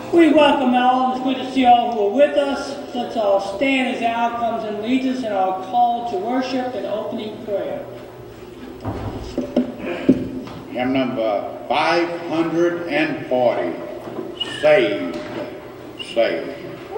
We welcome all. It's good to see all who are with us. Let's all stand as Al comes and leads us in our call to worship and opening prayer. Hymn number 540, Saved, Saved.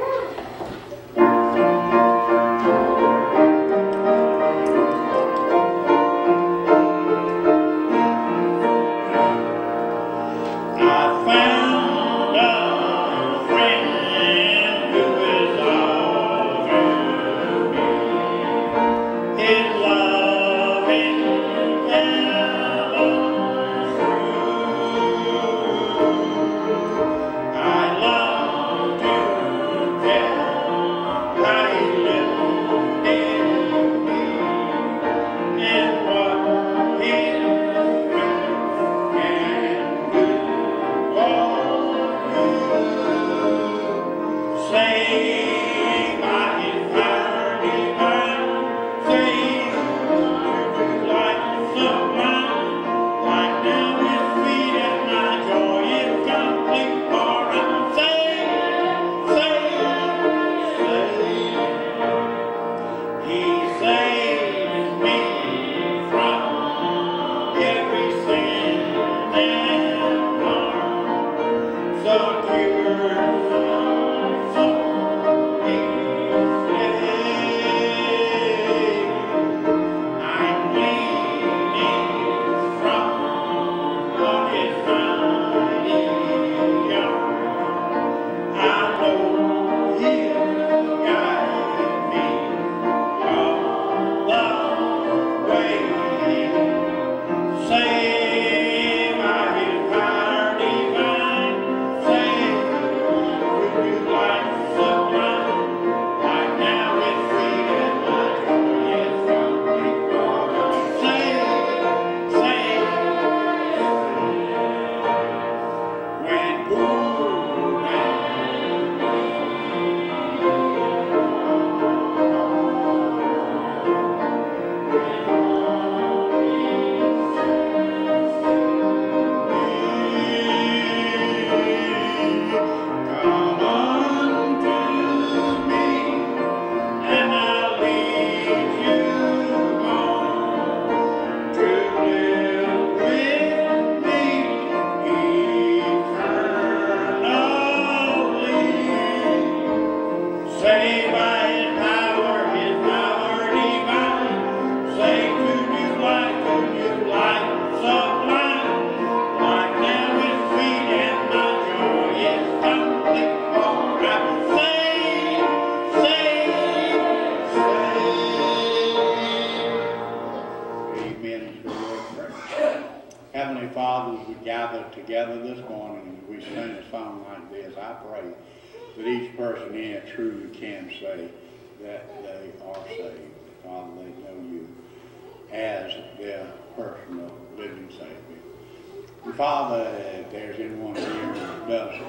Father, if there's anyone here who doesn't,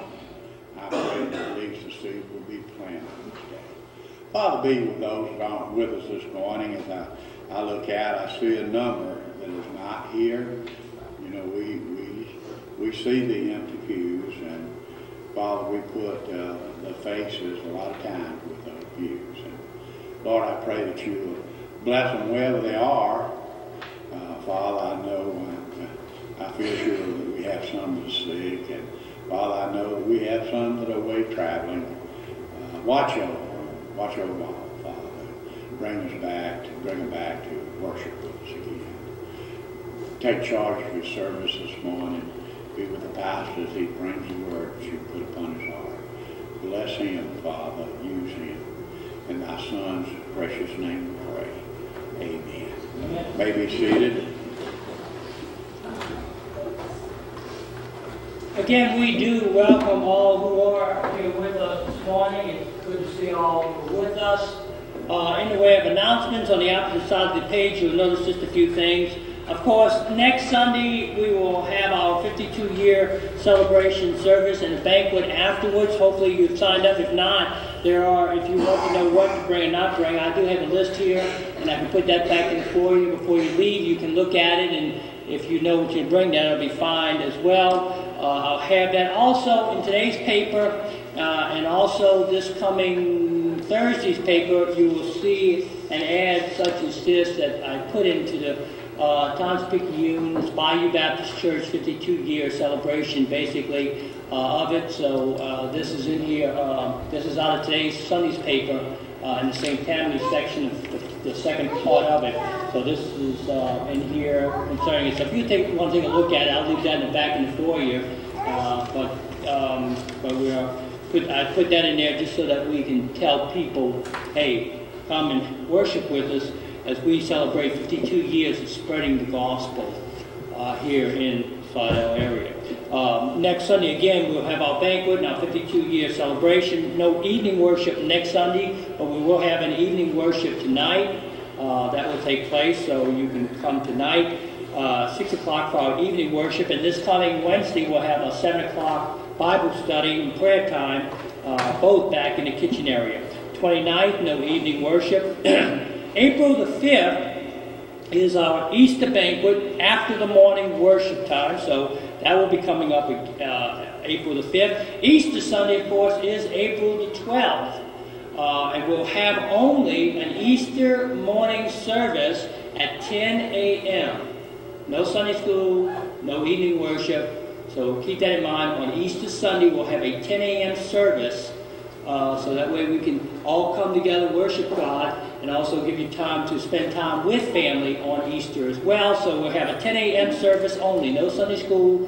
I pray that at least the seed will be planted this day. Father, be with those that aren't with us this morning. As I look out, I see a number that is not here. You know, we see the empty pews, and Father, we put the faces a lot of times with those pews. And Lord, I pray that you will bless them wherever they are. Father, I know I feel sure that we have some that are sick, and Father, I know that we have some that are away traveling. Watch over all, Father. Bring them back to worship with us again. Take charge of your service this morning. Be with the pastor as he brings the word that you put upon his heart. Bless him, Father. Use him. In thy Son's precious name we pray. Amen. May be seated. Again, we do welcome all who are here with us this morning. It's good to see all who are with us. In the way of announcements, on the opposite side of the page, you'll notice just a few things. Of course, next Sunday, we will have our 52-year celebration service and a banquet afterwards. Hopefully, you've signed up. If not, if you want to know what to bring and not bring, I do have a list here, and I can put that back in for you before you leave. You can look at it, and if you know what you bring, that'll be fine as well. I'll have that also in today's paper, and also this coming Thursday's paper. You will see an ad such as this that I put into the Times-Picayune's Bayou Baptist Church 52-year celebration, basically, of it. So this is in here. This is out of today's Sunday's paper in the St. Tammany section of the second part of it. So this is in here concerning it. So if you want to take a look at it, I'll leave that in the back in the foyer. But I put that in there just so that we can tell people, hey, come and worship with us as we celebrate 52 years of spreading the gospel here in Slidell area. Next Sunday, again, we'll have our banquet and our 52-year celebration. No evening worship next Sunday, but we will have an evening worship tonight. That will take place, so you can come tonight, 6 o'clock for our evening worship. And this coming Wednesday, we'll have a 7 o'clock Bible study and prayer time, both back in the kitchen area. 29th, no evening worship. April the 5th is our Easter banquet after the morning worship time, so that will be coming up April the 5th. Easter Sunday, of course, is April the 12th, and we'll have only an Easter morning service at 10 a.m. No Sunday school, no evening worship, so keep that in mind. On Easter Sunday, we'll have a 10 a.m. service, so that way we can all come together, worship God, and also give you time to spend time with family on Easter as well. So we'll have a 10 a.m. service only. No Sunday school,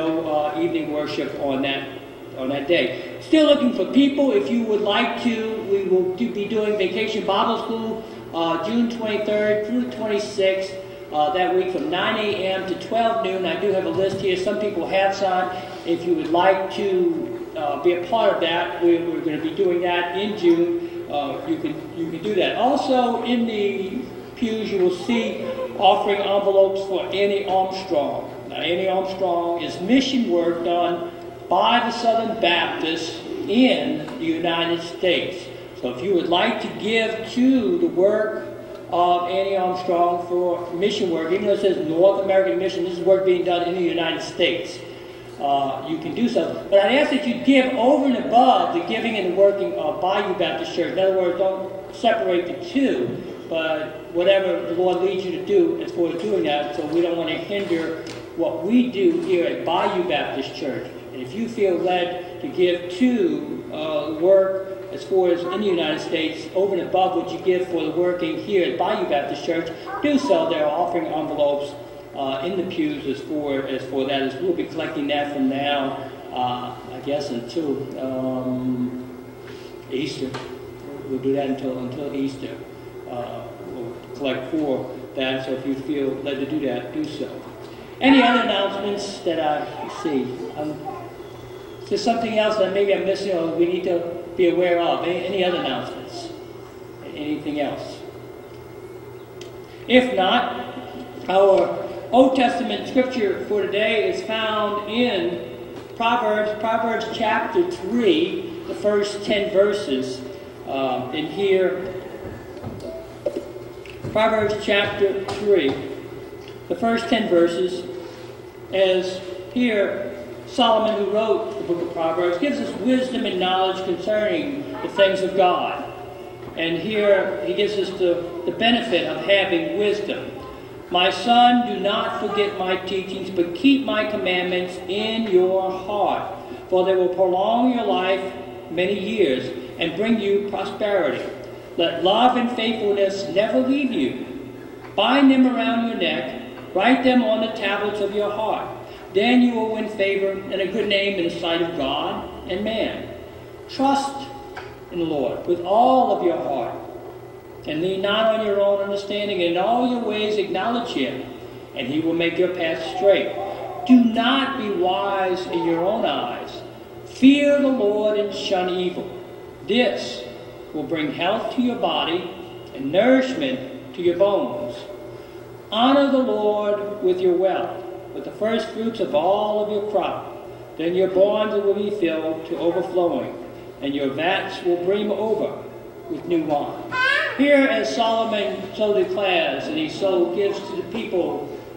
no evening worship on that day. Still looking for people. If you would like to, we will be doing Vacation Bible School June 23rd through 26th. That week from 9 a.m. to 12 noon. I do have a list here. Some people have signed. If you would like to be a part of that, we're going to be doing that in June. You can do that. Also in the pews you will see offering envelopes for Annie Armstrong. Now Annie Armstrong is mission work done by the Southern Baptists in the United States. So if you would like to give to the work of Annie Armstrong for mission work, even though it says North American Mission, this is work being done in the United States. You can do so. But I'd ask that you give over and above the giving and the working of Bayou Baptist Church. In other words, don't separate the two, but whatever the Lord leads you to do as far as doing that, so we don't want to hinder what we do here at Bayou Baptist Church. And if you feel led to give to work as far as in the United States, over and above what you give for the working here at Bayou Baptist Church, do so. There are offering envelopes in the pews as for that. As we'll be collecting that from now, I guess, until Easter. We'll do that until Easter. We'll collect for that. So if you feel led to do that, do so. Any other announcements that I see? Is there something else that maybe I'm missing or we need to be aware of? Any other announcements? Anything else? If not, our Old Testament scripture for today is found in Proverbs chapter 3, the first 10 verses. In here, Proverbs chapter 3, the first 10 verses, as here Solomon, who wrote the book of Proverbs, gives us wisdom and knowledge concerning the things of God. And here he gives us the benefit of having wisdom. My son, do not forget my teachings, but keep my commandments in your heart, for they will prolong your life many years and bring you prosperity. Let love and faithfulness never leave you. Bind them around your neck, write them on the tablets of your heart. Then you will win favor and a good name in the sight of God and man. Trust in the Lord with all of your heart, and lean not on your own understanding. In all your ways acknowledge him, and he will make your path straight. Do not be wise in your own eyes. Fear the Lord and shun evil. This will bring health to your body and nourishment to your bones. Honor the Lord with your wealth, with the first fruits of all of your crop. Then your barns will be filled to overflowing, and your vats will brim over with new wine. Here, as Solomon so declares, and he so gives to the people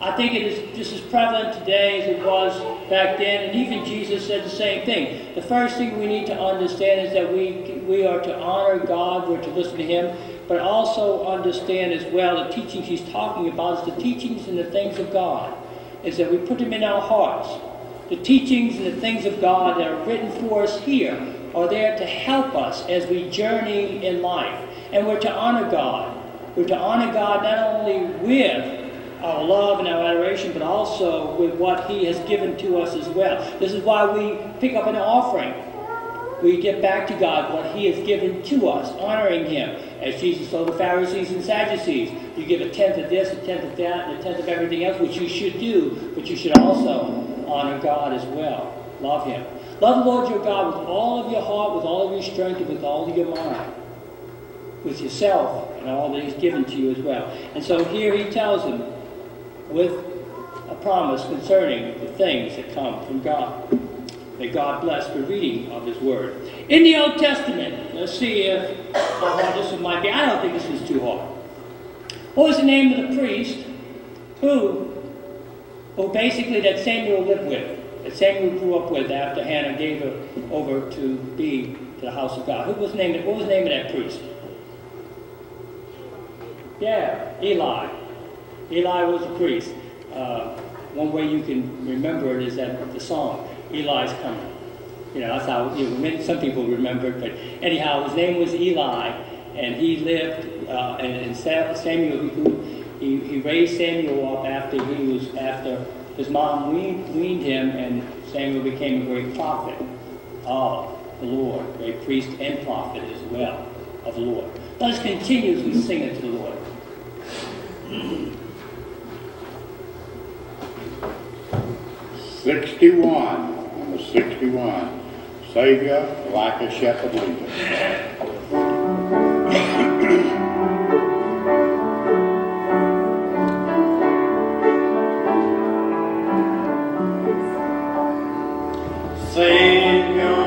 I think it is just as prevalent today as it was back then, and even Jesus said the same thing. The first thing we need to understand is that we are to honor God, we're to listen to Him, but also understand as well the teachings He's talking about is the teachings and the things of God, is that we put them in our hearts. The teachings and the things of God that are written for us here are there to help us as we journey in life. And we're to honor God. We're to honor God not only with our love and our adoration, but also with what He has given to us as well. This is why we pick up an offering. We give back to God what He has given to us, honoring Him. As Jesus told the Pharisees and Sadducees, you give a tenth of this, a tenth of that, and a tenth of everything else, which you should do, but you should also honor God as well. Love Him. Love the Lord your God with all of your heart, with all of your strength, and with all of your mind. With yourself and all that He's given to you as well. And so here He tells them with a promise concerning the things that come from God. May God bless the reading of His Word. In the Old Testament, let's see how hard this one might be. I don't think this is too hard. What was the name of the priest who basically that Samuel lived with, that Samuel grew up with after Hannah gave her over to be to the house of God? What was the name of that priest? Yeah, Eli. Eli was a priest. One way you can remember it is that the song, Eli's Coming. You know, that's how some people remember it. But anyhow, his name was Eli, and he lived, and Samuel, he raised Samuel up after his mom weaned him, and Samuel became a great prophet of the Lord, a great priest and prophet as well of the Lord. Let us continue as we sing it to the Lord. 61, number 61, Savior like a shepherd leader. Savior.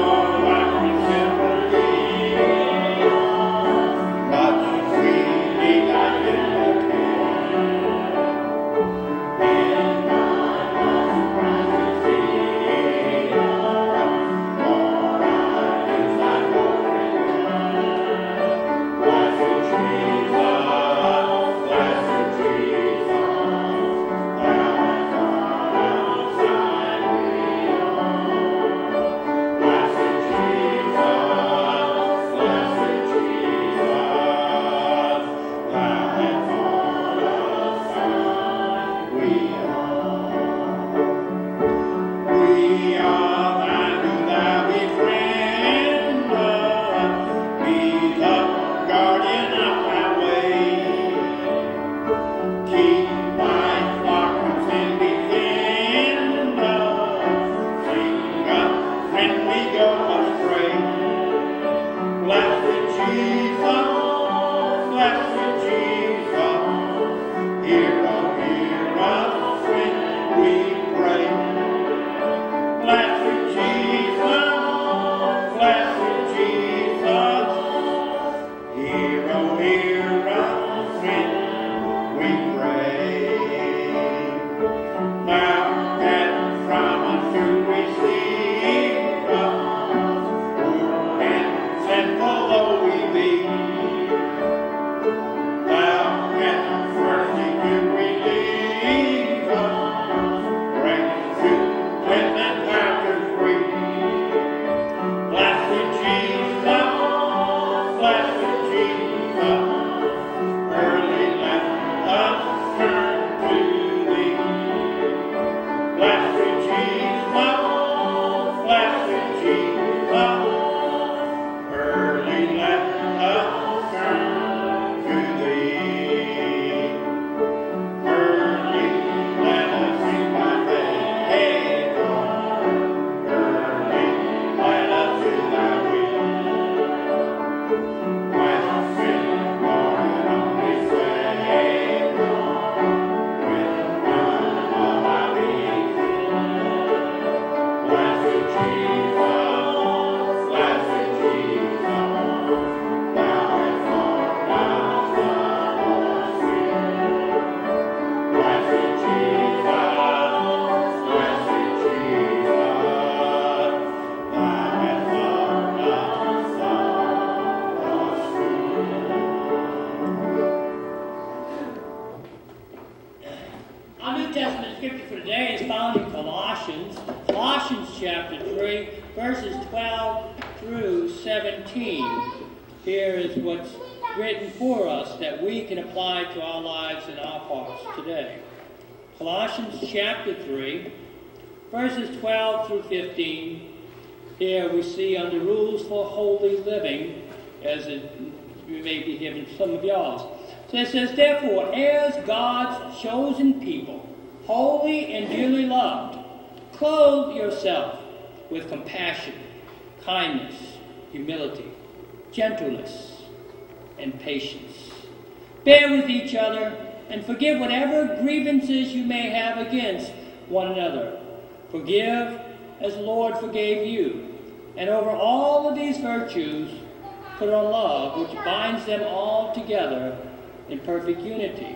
Blessed Colossians chapter 3, verses 12 through 17. Here is what's written for us that we can apply to our lives and our hearts today. Colossians chapter 3, verses 12 through 15. Here we see under rules for holy living, as it may be given some of yours. So it says, therefore, as God's chosen people, holy and dearly loved, clothe yourself with compassion, kindness, humility, gentleness, and patience. Bear with each other and forgive whatever grievances you may have against one another. Forgive as the Lord forgave you. And over all of these virtues, put on love, which binds them all together in perfect unity.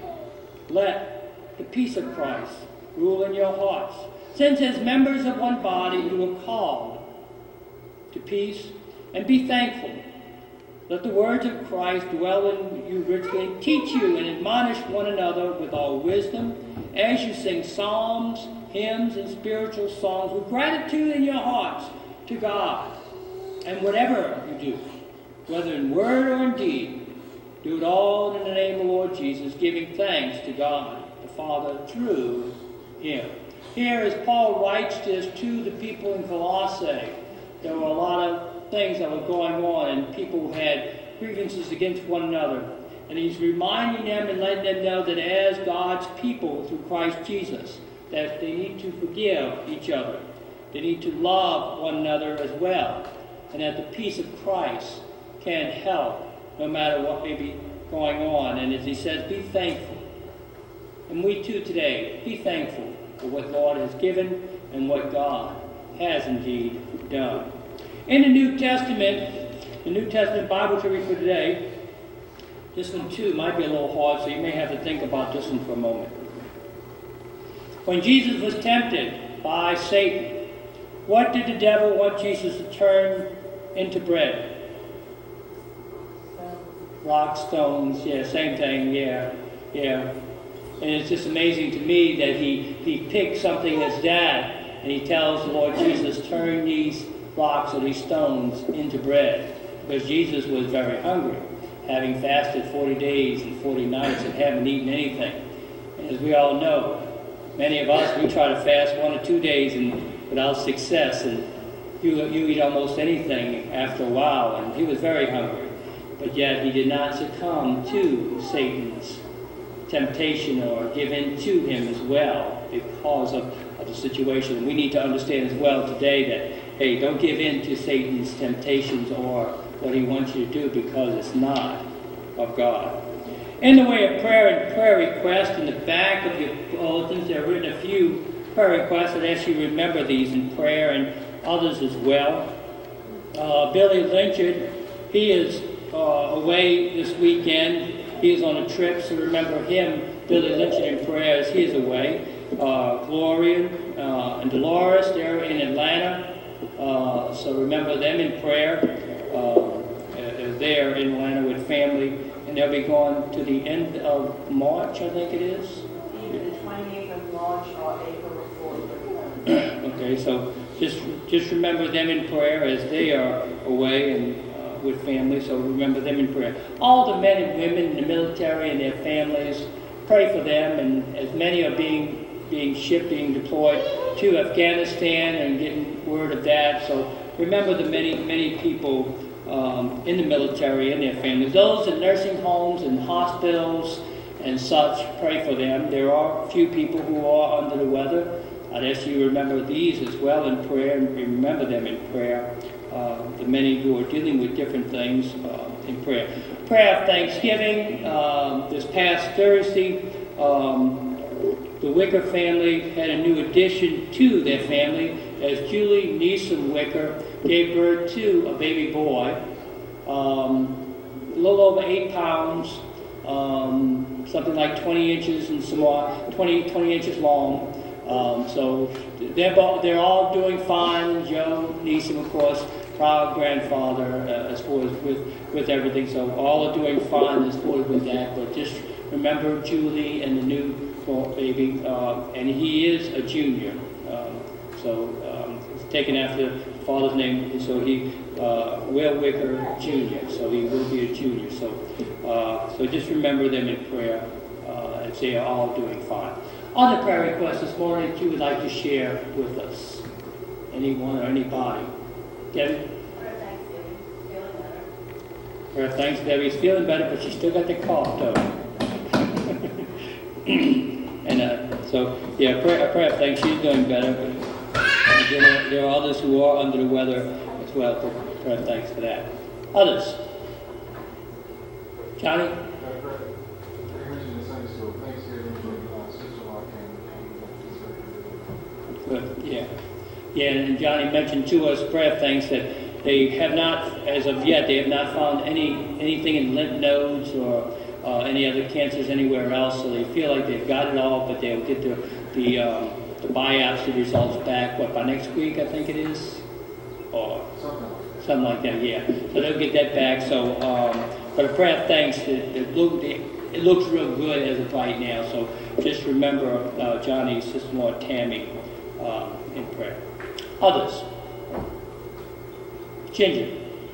Let the peace of Christ rule in your hearts, since as members of one body you were called to peace, and be thankful. Let the words of Christ dwell in you richly, and teach you and admonish one another with all wisdom, as you sing psalms, hymns, and spiritual songs with gratitude in your hearts to God. And whatever you do, whether in word or in deed, do it all in the name of the Lord Jesus, giving thanks to God the Father through him. Here, as Paul writes this to the people in Colossae, there were a lot of things that were going on, and people had grievances against one another. And he's reminding them and letting them know that as God's people through Christ Jesus, that they need to forgive each other. They need to love one another as well. And that the peace of Christ can help no matter what may be going on. And as he says, be thankful. And we too today, be thankful for what the Lord has given and what God has indeed done. In the New Testament Bible to read for today, this one too might be a little hard, so you may have to think about this one for a moment. When Jesus was tempted by Satan, what did the devil want Jesus to turn into bread? Rocks, stones, yeah, same thing, yeah. And it's just amazing to me that he picked something that's that, and he tells the Lord Jesus, turn these rocks or these stones into bread. Because Jesus was very hungry, having fasted 40 days and 40 nights and haven't eaten anything. And as we all know, many of us, we try to fast 1 or 2 days and without success, and you eat almost anything after a while, and he was very hungry. But yet he did not succumb to Satan's temptation or give in to him as well because of the situation. And we need to understand as well today that, hey, don't give in to Satan's temptations or what he wants you to do, because it's not of God. In the way of prayer and prayer requests, in the back of your bulletins, there are written a few prayer requests. I'd ask you to remember these in prayer, and others as well. Billy Lynchard, he is away this weekend. He is on a trip, so remember him, Billy Lynchard, in prayer as he is away. Gloria and Dolores, they're in Atlanta, so remember them in prayer. They're in Atlanta with family, and they'll be going to the end of March, I think it is. Either the 28th of March or April 4th. Okay, so just remember them in prayer as they are away and with family, so remember them in prayer. All the men and women in the military and their families, pray for them, and as many are being shipped, being deployed to Afghanistan and getting word of that, so remember the many people in the military and their families. Those in nursing homes and hospitals and such, pray for them. There are a few people who are under the weather. I'd ask you to remember these as well in prayer, and remember them in prayer. The many who are dealing with different things in prayer. Prayer of Thanksgiving. This past Thursday, the Wicker family had a new addition to their family as Julie Neeson Wicker gave birth to a baby boy, a little over 8 pounds, something like 20 inches and some more, 20 inches long. So they're all doing fine. Joe Neeson, of course, proud grandfather as far as with everything. So all are doing fine as far as with that. But just remember Julie and the new baby, and he is a junior. So taken after father's name, so he, Will Wicker Jr., so he will be a junior. So just remember them in prayer, as they are all doing fine. Other prayer requests this morning that you would like to share with us? Anyone or anybody? Debbie? Prayer Thanksgiving, feeling better. Prayer thanks, Debbie's feeling better, but she's still got the cough, though. And prayer thanks, she's doing better, but there are others who are under the weather as well. So prayer thanks for that. Others? Johnny? Good, yeah. Yeah, and Johnny mentioned to us prayer thanks that they have not, as of yet, they have not found anything in lymph nodes or any other cancers anywhere else, so they feel like they've got it all, but they'll get the biopsy results back, by next week, I think it is? Or something like that, yeah. So they'll get that back, so, but a prayer of thanks, it looks real good as of right now, so just remember Johnny's sister-in-law, Tammy, in prayer. Others? Ginger?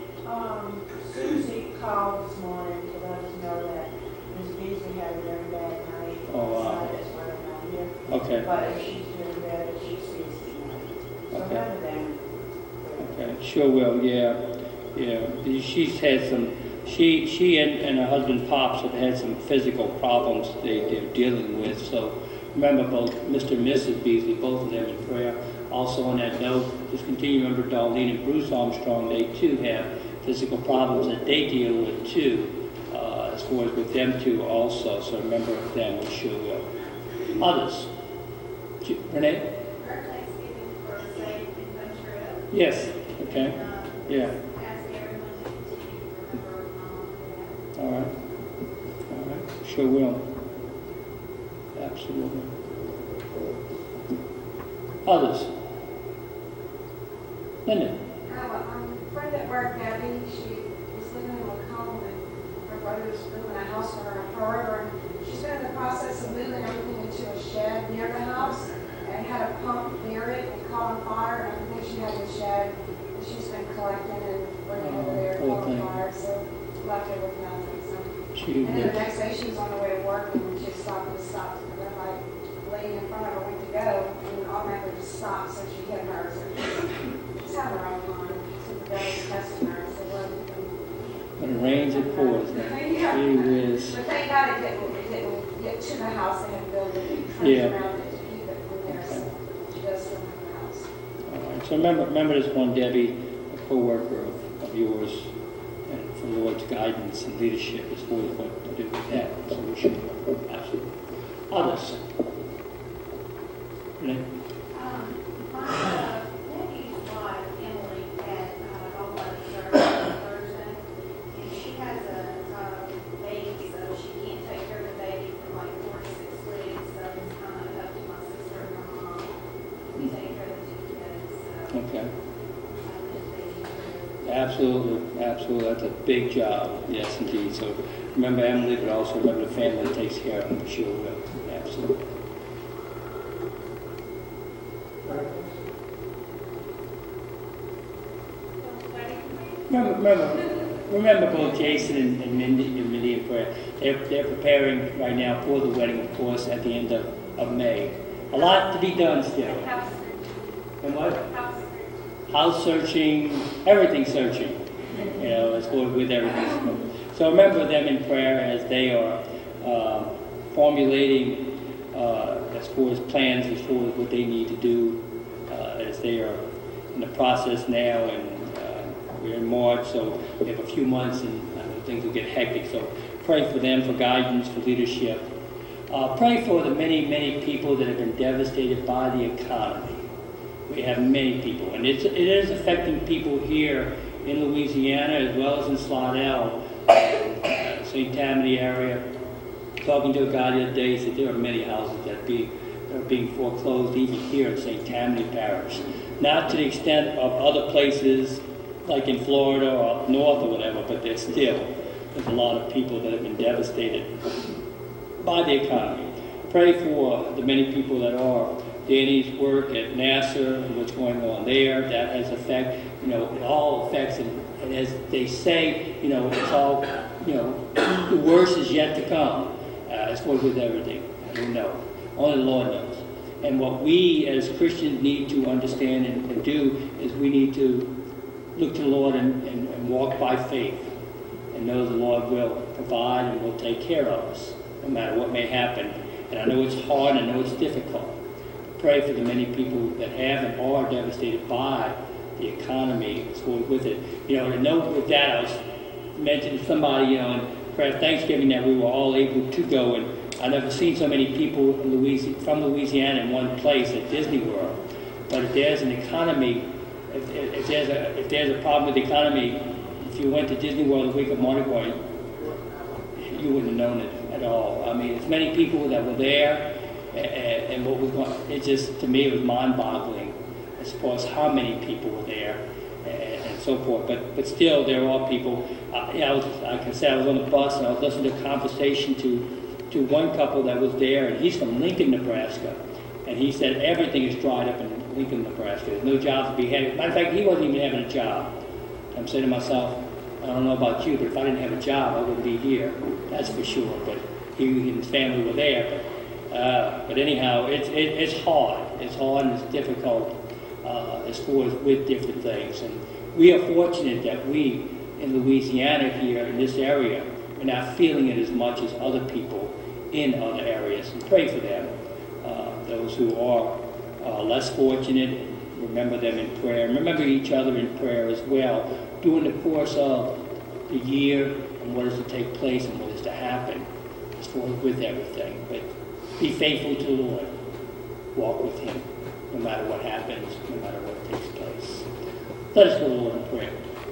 Susie called this morning to let us know that Ms. Beasley had a very bad night. Oh, wow. That's why I'm not here. Okay. But if she's doing better, she sees tonight. So remember them. Okay, sure will, yeah. She's had some, she and her husband Pops have had some physical problems they're dealing with, so remember both Mr. and Mrs. Beasley, both of them in prayer. Also on that note, just continue to remember Darlene and Bruce Armstrong, they too have physical problems that they deal with too, as far as with them too also, so remember them, we sure will. Others? Renee? Our Thanksgiving for a safe and fun trip. Yes, okay, yeah. Ask everyone to continue to remember Mom. All right, sure will. Absolutely. Others? Linda? A friend at work, Debbie, she was living in Lacombe, and her brother was building a house for her forever. And she's been in the process of moving everything into a shed near the house, and had a pump near it and caught on fire, and everything she had in the shed, and she's been collecting and bringing over there, caught on fire, so left her with nothing. So. And then the next day she was on her way to work, and when she stopped, the red light lady in front of her went to go, and automatically just stopped, so she hit her. So she's having her own time. So the guy was testing her, so when it rains, it pours. yeah. But thank God it didn't get to the house. They had to build a big trench around it to keep it from there, so she does still have the house. All right. So remember this one, Debbie, a co-worker of yours, and for Lord's guidance and leadership as far as what to do with that. So we should absolutely. Others? Renee? My nephew's wife, Emily, had gallbladder surgery on Thursday, and she has a baby, so she can't take care of the baby for like 4 to 6 weeks, so it's kind of up to my sister and my mom to take care of the 2 kids. So Okay. just baby. Absolutely. That's a big job. Yes, indeed. So remember Emily, but also remember the family that takes care of them. Sure will. Absolutely. Remember both Jason and Mindy in prayer. They're preparing right now for the wedding, of course, at the end of May. A lot to be done still. And what? House searching, everything searching. As far with everything. So remember them in prayer as they are formulating as far as plans, as far as what they need to do, as they are in the process now, and we're in March, so we have a few months, and things will get hectic. So pray for them, for guidance, for leadership. Pray for the many people that have been devastated by the economy. We have many people, and it is affecting people here in Louisiana as well as in Slidell, St. Tammany area. Talking to a guy the other day, he said there are many houses that are being foreclosed even here in St. Tammany Parish. Not to the extent of other places like in Florida or up north or whatever, but there's a lot of people that have been devastated by the economy. Pray for the many people that are Danny's work at NASA and what's going on there, that has effect, it all affects, and as they say, it's all, the worst is yet to come, as far as with everything. I don't know. Only the Lord knows. And what we as Christians need to understand and do is we need to look to the Lord and walk by faith and know the Lord will provide and will take care of us, no matter what may happen. And I know it's hard, and I know it's difficult. Pray for the many people that have and are devastated by the economy as well with it. To note with that, I was mentioning to somebody, in prayer Thanksgiving that we were all able to go, and I've never seen so many people from Louisiana in one place at Disney World. But if there's an economy, if there's a problem with the economy, if you went to Disney World the week of Mardi Gras, you wouldn't have known it at all. I mean, it's many people that were there, and what was going. It just, to me, it was mind-boggling as far as how many people were there and so forth. But still, there are people. Like I said, I was on the bus and I was listening to a conversation to one couple that was there, and he's from Lincoln, Nebraska, and he said everything is dried up in Lincoln, Nebraska. There's no jobs to be had. Matter of fact, he wasn't even having a job. I'm saying to myself, I don't know about you, but if I didn't have a job, I wouldn't be here. That's for sure. But he and his family were there. But anyhow, it's hard. It's hard and it's difficult as far as with different things. And we are fortunate that we in Louisiana here in this area are not feeling it as much as other people in other areas. And pray for them. Those who are less fortunate, remember them in prayer. And remember each other in prayer as well during the course of the year and what is to take place and what is to happen as far as with everything. But be faithful to the Lord. Walk with Him no matter what happens, no matter what takes place. Let us go to the Lord in prayer.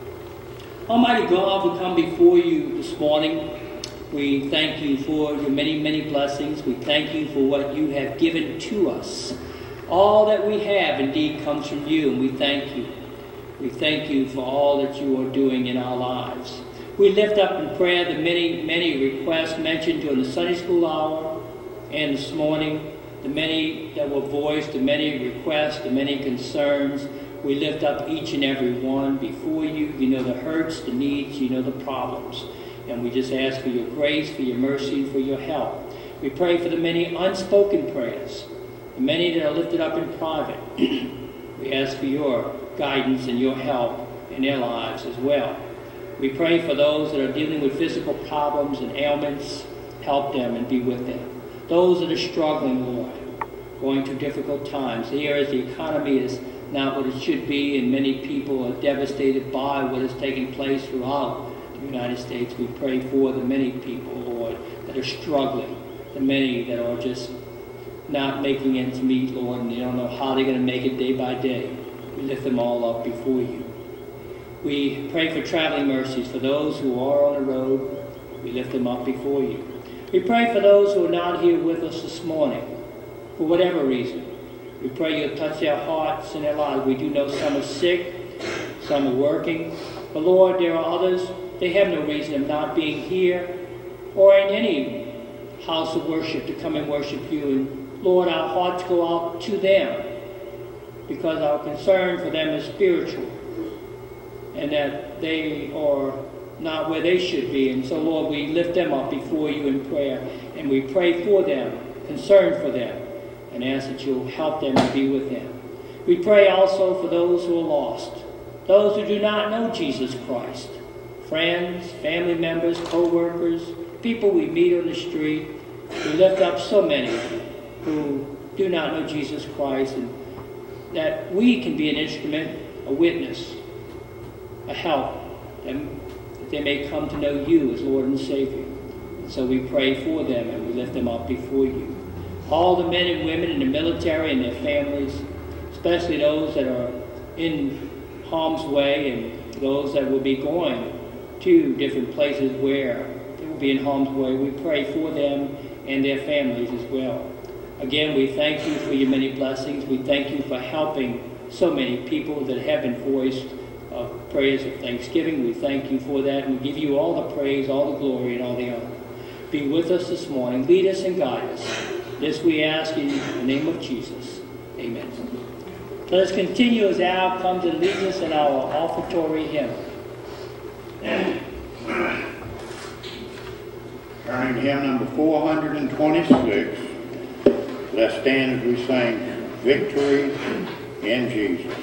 Almighty God, we come before you this morning. We thank you for your many, many blessings. We thank you for what you have given to us. All that we have indeed comes from you, and we thank you. We thank you for all that you are doing in our lives. We lift up in prayer the many, many requests mentioned during the Sunday school hour and this morning, the many that were voiced, the many requests, the many concerns. We lift up each and every one before you. You know the hurts, the needs, you know the problems. And we just ask for your grace, for your mercy, for your help. We pray for the many unspoken prayers, the many that are lifted up in private. We ask for your guidance and your help in their lives as well. We pray for those that are dealing with physical problems and ailments. Help them and be with them. Those that are struggling, Lord, going through difficult times. Here as the economy is not what it should be, and many people are devastated by what is taking place throughout the United States. We pray for the many people, Lord, that are struggling, the many that are just not making ends meet, Lord, and they don't know how they're going to make it day by day. We lift them all up before you. We pray for traveling mercies for those who are on the road. We lift them up before you. We pray for those who are not here with us this morning, for whatever reason. We pray you'll touch their hearts and their lives. We do know some are sick, some are working. But Lord, there are others, they have no reason of not being here or in any house of worship to come and worship you. And Lord, our hearts go out to them because our concern for them is spiritual and that they are not where they should be. And so, Lord, we lift them up before you in prayer, and we pray for them, concern for them, and ask that you'll help them and be with them. We pray also for those who are lost, those who do not know Jesus Christ, friends, family members, co-workers, people we meet on the street. We lift up so many who do not know Jesus Christ, and that we can be an instrument, a witness, a help, and that they may come to know you as Lord and Savior. And so we pray for them and we lift them up before you. All the men and women in the military and their families, especially those that are in harm's way and those that will be going to different places where they will be in harm's way, we pray for them and their families as well. Again, we thank you for your many blessings. We thank you for helping so many people that have been voiced of prayers of thanksgiving. We thank you for that, and we give you all the praise, all the glory, and all the honor. Be with us this morning. Lead us and guide us. This we ask in the name of Jesus. Amen. Let us continue as Al comes and leads us in our offertory hymn. Turning to hymn number 426, let's stand as we sing Victory in Jesus.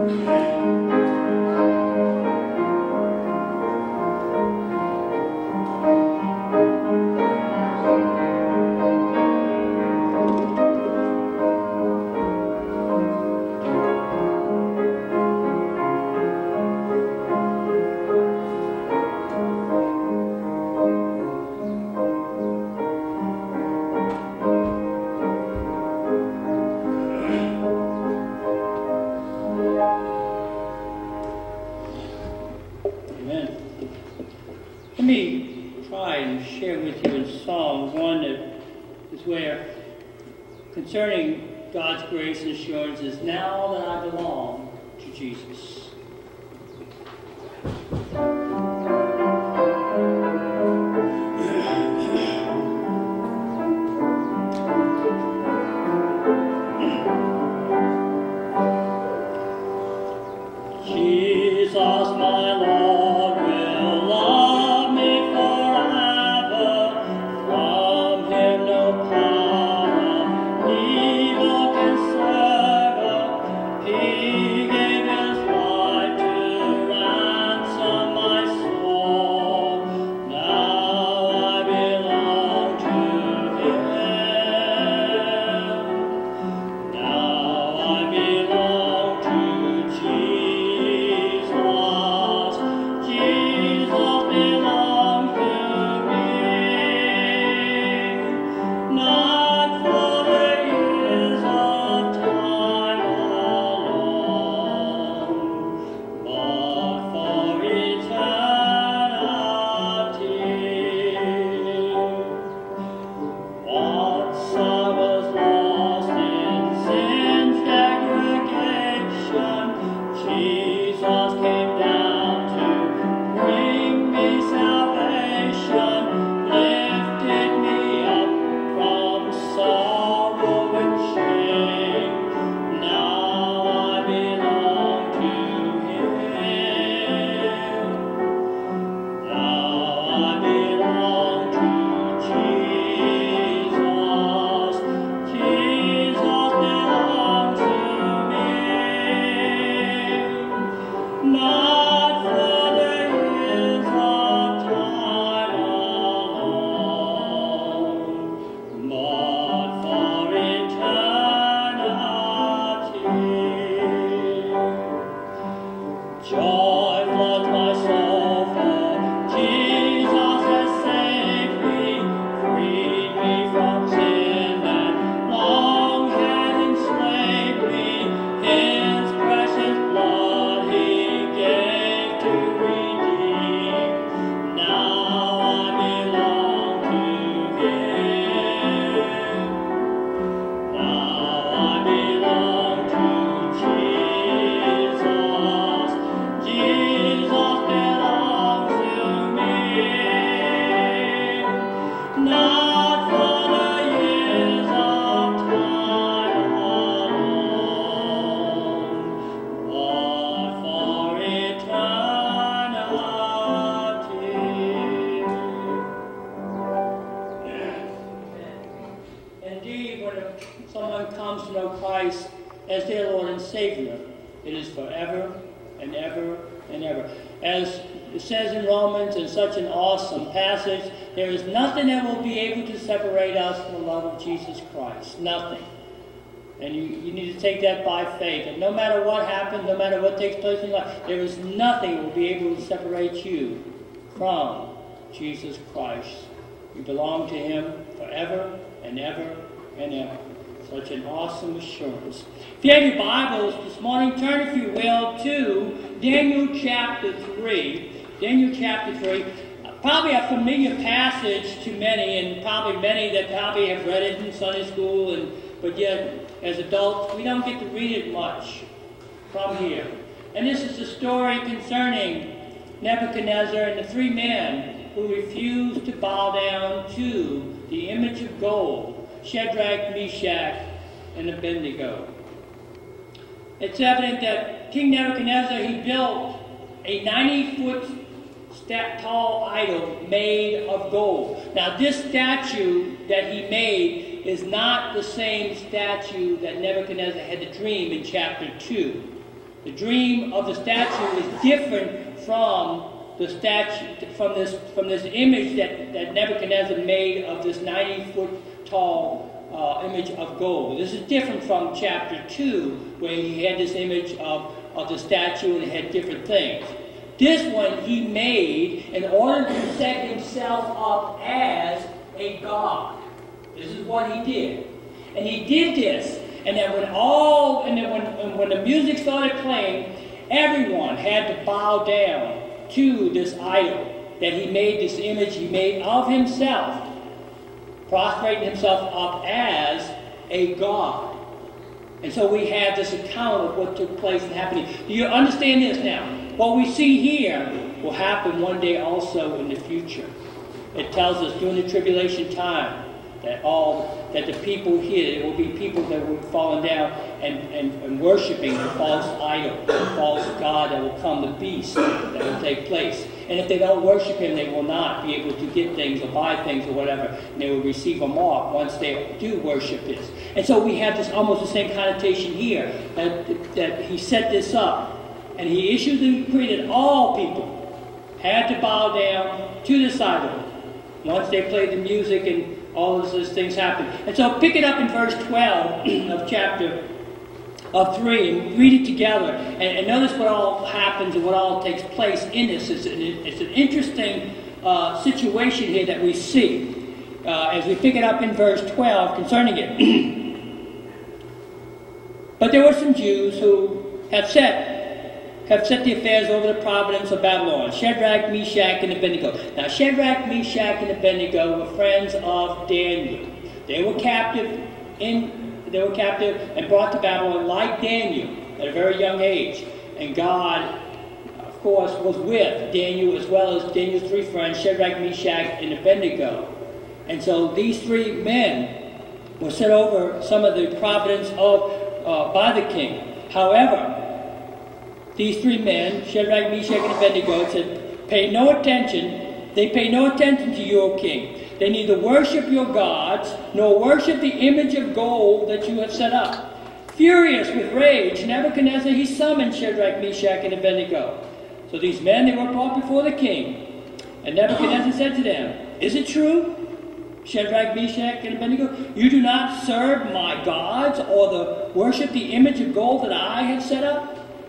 Let me try and share with you in Psalm 1 that is where, concerning God's grace and assurance, is now that I belong to Jesus. Jesus, my Lord, will love me forever. From him no power evil can sever. He gave his life to ransom my soul. Now I belong to him. Now I belong to Jesus. As their Lord and Savior, it is forever and ever and ever. As it says in Romans, in such an awesome passage, there is nothing that will be able to separate us from the love of Jesus Christ. Nothing. And you need to take that by faith. And no matter what happens, no matter what takes place in your life, there is nothing that will be able to separate you from Jesus Christ. You belong to him forever and ever and ever. Such an awesome assurance. If you have your Bibles this morning, turn, if you will, to Daniel chapter 3. Daniel chapter 3. Probably a familiar passage to many, and probably many that probably have read it in Sunday school, but yet, as adults, we don't get to read it much from here. And this is the story concerning Nebuchadnezzar and the three men who refused to bow down to the image of gold, Shadrach, Meshach, and Abednego. It's evident that King Nebuchadnezzar, he built a 90-foot tall idol made of gold. Now, this statue that he made is not the same statue that Nebuchadnezzar had to dream in chapter 2. The dream of the statue is different from the statue, from this image that Nebuchadnezzar made of this 90-foot tall image of gold. This is different from chapter 2, where he had this image of the statue and it had different things. This one he made in order to set himself up as a god. This is what he did. And he did this, and then when the music started playing, everyone had to bow down to this idol that he made, this image he made of himself, prostrating himself up as a god. And so we have this account of what took place and happening. Do you understand this now? What we see here will happen one day also in the future. It tells us during the tribulation time that the people here, there will be people that will be falling down and worshiping the false idol, the false god that will come, the beast that will take place. And if they don't worship him, they will not be able to get things or buy things or whatever. And they will receive a mark once they do worship this. And so we have this almost the same connotation here, that he set this up. And he issued the decree that all people had to bow down to this idol once they played the music and all of those things happened. And so pick it up in verse 12 of chapter 3 and read it together. And notice what all happens and what all takes place in this. It's an interesting situation here that we see as we pick it up in verse 12 concerning it. But there were some Jews who have set the affairs over the providence of Babylon, Shadrach, Meshach, and Abednego. Now, Shadrach, Meshach, and Abednego were friends of Daniel. They were captive and brought to Babylon like Daniel at a very young age. And God, of course, was with Daniel as well as Daniel's three friends, Shadrach, Meshach, and Abednego. And so these three men were set over some of the providence by the king. However, these three men, Shadrach, Meshach, and Abednego, said, pay no attention. They pay no attention to you, O king. They neither worship your gods, nor worship the image of gold that you have set up. Furious with rage, Nebuchadnezzar, he summoned Shadrach, Meshach, and Abednego. So these men, they were brought before the king. And Nebuchadnezzar said to them, is it true, Shadrach, Meshach, and Abednego, you do not serve my gods, or worship the image of gold that I have set up?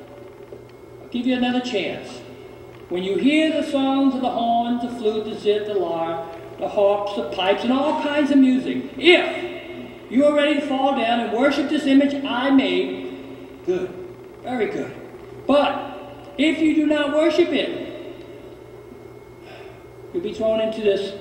Give you another chance. When you hear the songs of the horns, the flute, the zither, the lyre, the harps, the pipes, and all kinds of music, if you are ready to fall down and worship this image I made, good, very good. But if you do not worship it, you'll be thrown into this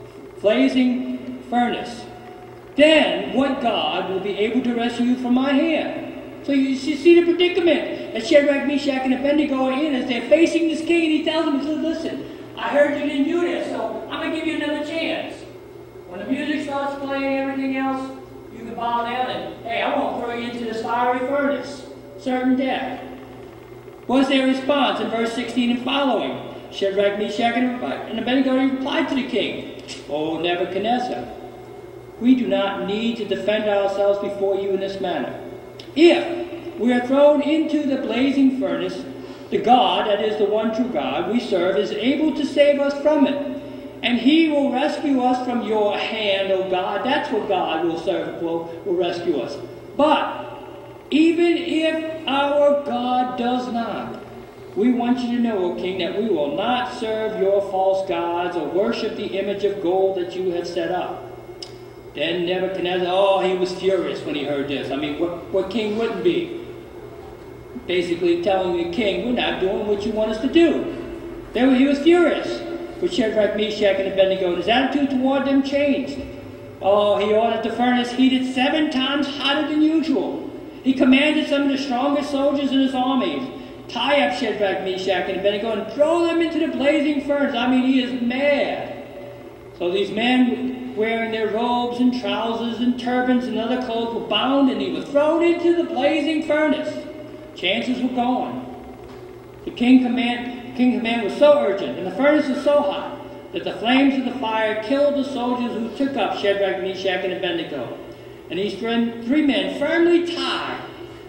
blazing furnace. Then what God will be able to rescue you from my hand? So you see the predicament that Shadrach, Meshach, and Abednego are in as they're facing this king, and he tells them, he says, listen, I heard you didn't do this, so I'm going to give you another chance. When the music starts playing and everything else, you can bow down and, hey, I won't throw you into this fiery furnace. Certain death. What's their response in verse 16 and following? Shadrach, Meshach, and Abednego replied to the king, O Nebuchadnezzar, we do not need to defend ourselves before you in this manner. If we are thrown into the blazing furnace, the God, that is the one true God we serve, is able to save us from it. And he will rescue us from your hand, O God. That's what God will rescue us. But even if our God does not, we want you to know, O king, that we will not serve your false gods or worship the image of gold that you have set up. Then Nebuchadnezzar, he was furious when he heard this. I mean, what king wouldn't be? Basically telling the king, we're not doing what you want us to do. He was furious with Shadrach, Meshach, and Abednego, and his attitude toward them changed. Oh, he ordered the furnace heated 7 times hotter than usual. He commanded some of the strongest soldiers in his armies, tie up Shadrach, Meshach, and Abednego, and throw them into the blazing furnace. I mean, he is mad. So these men, wearing their robes and trousers and turbans and other clothes, were bound, and he was thrown into the blazing furnace. Chances were gone. The king's command was so urgent, and the furnace was so hot, that the flames of the fire killed the soldiers who took up Shadrach, Meshach, and Abednego. And these three men, firmly tied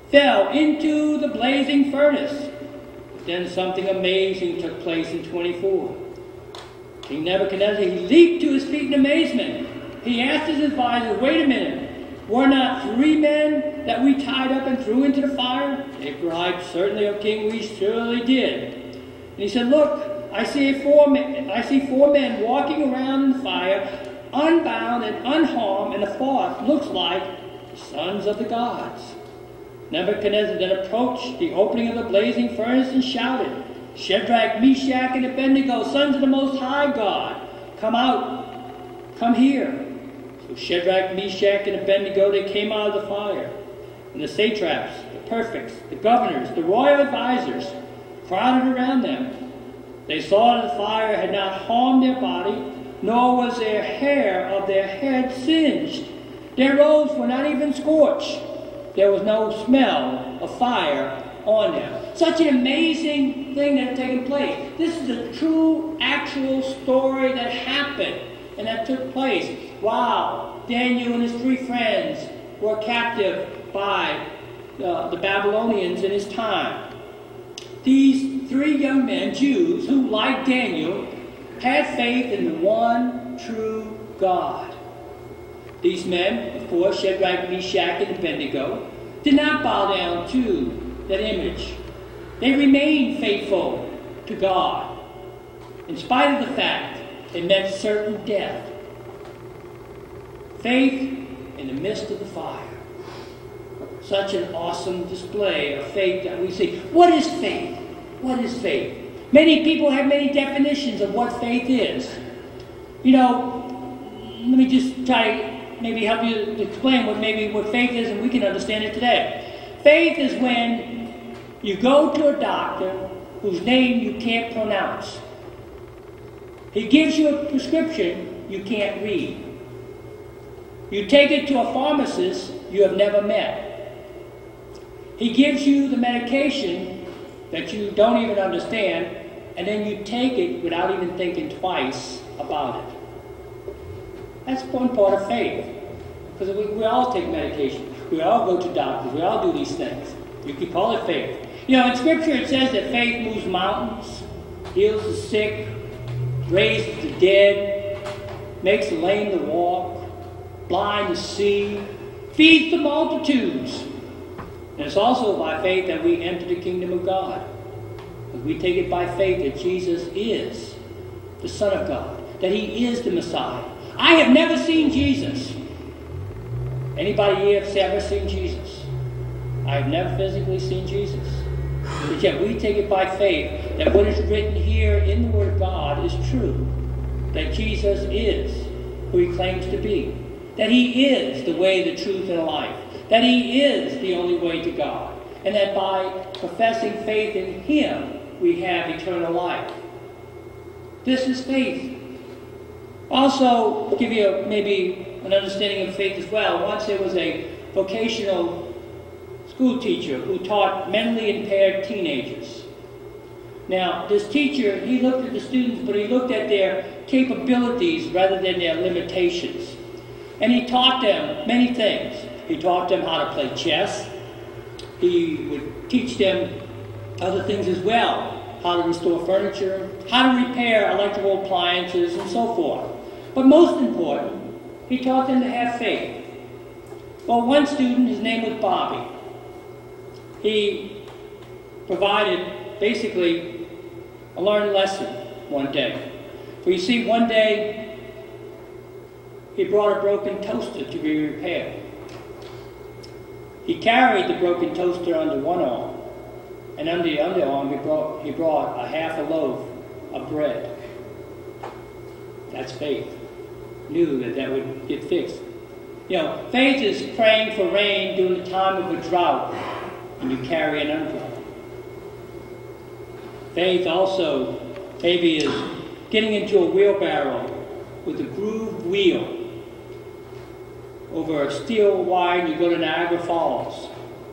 fell into the blazing furnace. But then something amazing took place in 24. King Nebuchadnezzar, he leaped to his feet in amazement. He asked his advisors, wait a minute, were not 3 men that we tied up and threw into the fire? They cried, certainly, O king, we surely did. And he said, look, I see 4 men walking around in the fire, unbound and unharmed, and the 4th looks like the sons of the gods. Nebuchadnezzar then approached the opening of the blazing furnace and shouted, Shadrach, Meshach, and Abednego, sons of the Most High God, come out, come here. So Shadrach, Meshach, and Abednego, they came out of the fire. And the satraps, the prefects, the governors, the royal advisors crowded around them. They saw that the fire had not harmed their body, nor was their hair of their head singed. Their robes were not even scorched. There was no smell of fire on them. Such an amazing thing that had taken place. This is a true, actual story that happened and that took place. Wow, Daniel and his 3 friends were captive by the Babylonians in his time. These 3 young men, Jews, who, like Daniel, had faith in the one true God. These men, of course, Shadrach, Meshach, and Abednego, did not bow down to that image. They remained faithful to God, in spite of the fact they met certain death. Faith in the midst of the fire. Such an awesome display of faith that we see. What is faith? What is faith? Many people have many definitions of what faith is. You know, let me just try to maybe help you explain what faith is, and we can understand it today. Faith is when you go to a doctor whose name you can't pronounce. He gives you a prescription you can't read. You take it to a pharmacist you have never met. He gives you the medication that you don't even understand, and then you take it without even thinking twice about it. That's one part of faith. Because we all take medication. We all go to doctors. We all do these things. You can call it faith. You know, in Scripture it says that faith moves mountains, heals the sick, raises the dead, makes the lame to walk, blind to see, feeds the multitudes. And it's also by faith that we enter the kingdom of God. We take it by faith that Jesus is the Son of God, that He is the Messiah. I have never seen Jesus. Anybody here have ever seen Jesus? I have never physically seen Jesus. But yet we take it by faith that what is written here in the Word of God is true. That Jesus is who He claims to be. That He is the way, the truth, and the life. That He is the only way to God. And that by professing faith in Him, we have eternal life. This is faith. Also, give you maybe an understanding of faith as well. Once there was a vocational school teacher who taught mentally impaired teenagers. Now, this teacher, he looked at the students, but he looked at their capabilities rather than their limitations. And he taught them many things. He taught them how to play chess. He would teach them other things as well, how to restore furniture, how to repair electrical appliances, and so forth. But most important, he taught them to have faith. Well, one student, his name was Bobby. He provided basically a learned lesson one day. For you see, one day he brought a broken toaster to be repaired. He carried the broken toaster under one arm, and under the other arm he brought a half a loaf of bread. That's faith. Knew that would get fixed. You know, faith is praying for rain during the time of a drought, and you carry an umbrella. Faith also maybe is getting into a wheelbarrow with a grooved wheel over a steel wire, and you go to Niagara Falls.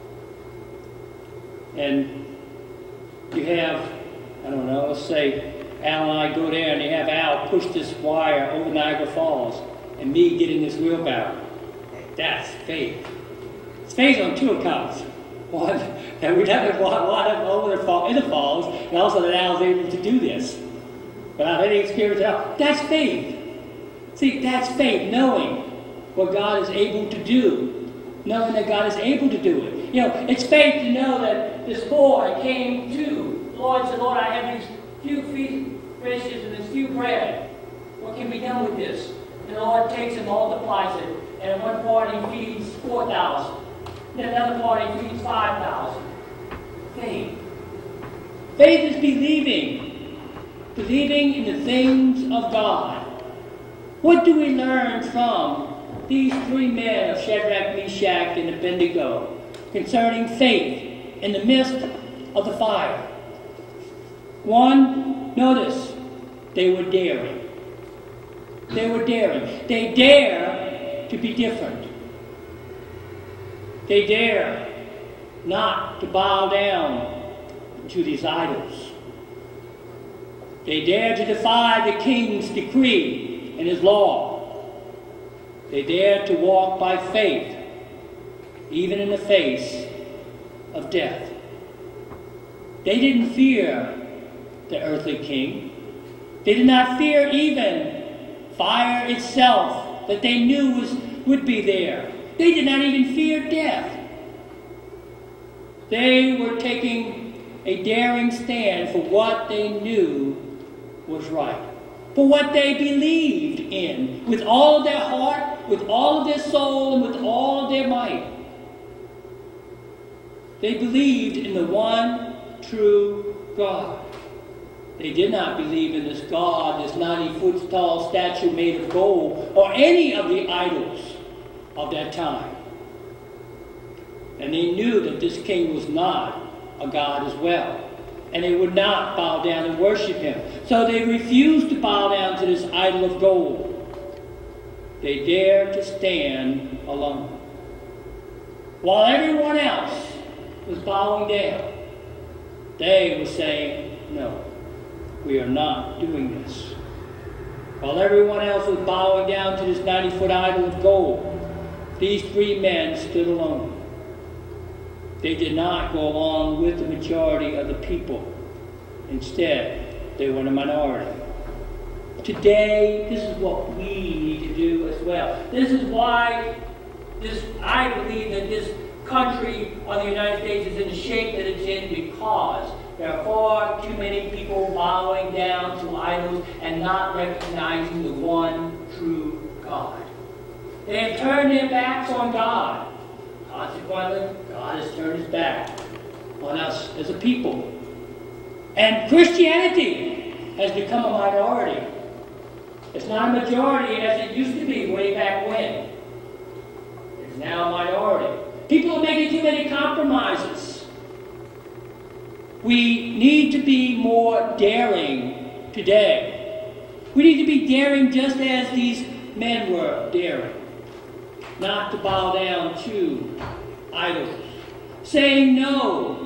And you have, I don't know, let's say Al and I go there, and you have Al push this wire over Niagara Falls, and me get in this wheelbarrow. That's faith. It's faith on two accounts. One, that we never wind up over in the falls, and also that Al is able to do this without any experience at all. That's faith. See, that's faith, knowing what God is able to do, knowing that God is able to do it. You know, it's faith to know that this boy came to the Lord and said, Lord, I have these few fishes and this few bread. What can be done with this? And the Lord takes and multiplies it. And at one part he feeds 4,000. Then another part he feeds 5,000. Faith. Faith is believing. Believing in the things of God. What do we learn from these three men of Shadrach, Meshach, and Abednego concerning faith in the midst of the fire? One, notice, they were daring. They were daring. They dare to be different. They dare not to bow down to these idols. They dare to defy the king's decree and his law. They dare to walk by faith, even in the face of death. They didn't fear the earthly king. They did not fear even fire itself that they knew would be there. They did not even fear death. They were taking a daring stand for what they knew was right, for what they believed in with all of their heart, with all of their soul, and with all of their might. They believed in the one true God. They did not believe in this God, this 90-foot tall statue made of gold, or any of the idols of that time. And they knew that this king was not a God as well. And they would not bow down and worship him. So they refused to bow down to this idol of gold. They dared to stand alone. While everyone else was bowing down, they were saying, no, we are not doing this. While everyone else was bowing down to this 90-foot idol of gold, these three men stood alone. They did not go along with the majority of the people. Instead, they were in a minority. Today, this is what we need to do as well. This is why I believe that this country of the United States is in the shape that it's in, because there are far too many people bowing down to idols and not recognizing the one true God. They have turned their backs on God. Consequently, God has turned his back on us as a people. And Christianity has become a minority. It's not a majority as it used to be way back when. It's now a minority. People are making too many compromises. We need to be more daring today. We need to be daring just as these men were daring. Not to bow down to idols. Saying no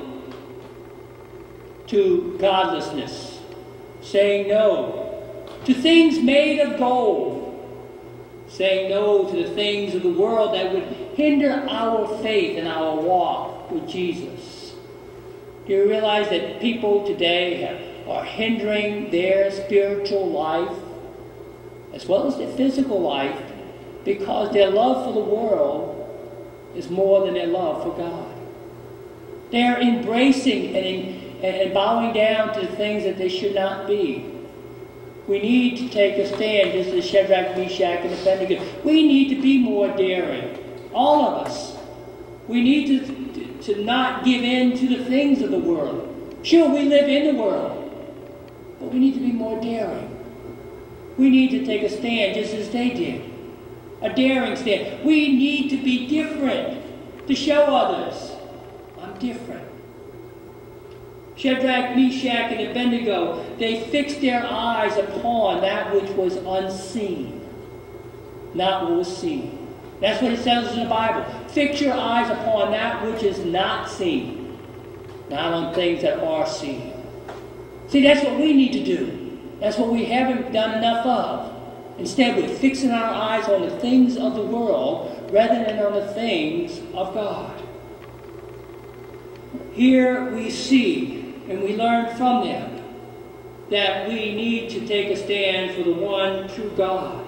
to godlessness. Saying no to things made of gold. Saying no to the things of the world that would hinder our faith and our walk with Jesus. Do you realize that people today are hindering their spiritual life as well as their physical life because their love for the world is more than their love for God? They are embracing and bowing down to things that they should not be. We need to take a stand, just as Shadrach, Meshach, and Abednego. We need to be more daring. All of us. We need to not give in to the things of the world. Sure, we live in the world, but we need to be more daring. We need to take a stand just as they did. A daring stand. We need to be different, to show others, I'm different. Shadrach, Meshach, and Abednego, they fixed their eyes upon that which was unseen, not what was seen. That's what it says in the Bible. Fix your eyes upon that which is not seen, not on things that are seen. See, that's what we need to do. That's what we haven't done enough of. Instead, we're fixing our eyes on the things of the world rather than on the things of God. Here we see and we learn from them that we need to take a stand for the one true God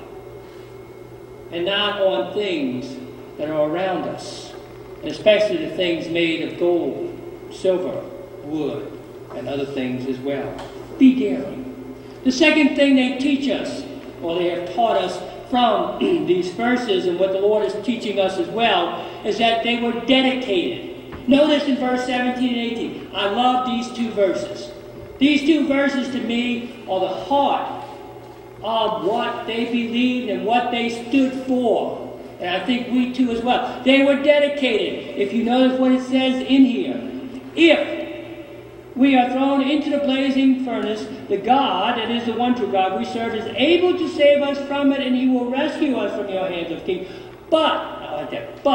and not on things that are around us, and especially the things made of gold, silver, wood, and other things as well. Be daring. The second thing they teach us, or they have taught us from these verses and what the Lord is teaching us as well, is that they were dedicated. Notice in verse 17 and 18. I love these two verses. These two verses to me are the heart of what they believed and what they stood for. And I think we too as well. They were dedicated. If you notice what it says in here. If we are thrown into the blazing furnace, the God, that is the one true God we serve, is able to save us from it, and he will rescue us from your hands of king. But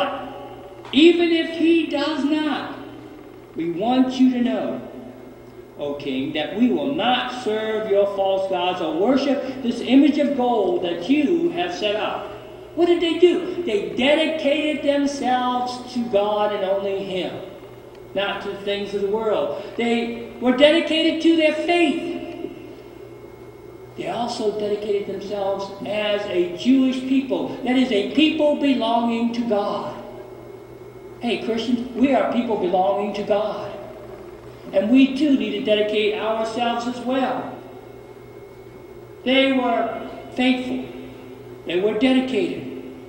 even if he does not, we want you to know, O king, that we will not serve your false gods or worship this image of gold that you have set up. What did they do? They dedicated themselves to God and only him, not to the things of the world. They were dedicated to their faith. They also dedicated themselves as a Jewish people. That is, a people belonging to God. Hey, Christians, we are people belonging to God. And we too need to dedicate ourselves as well. They were faithful. They were dedicated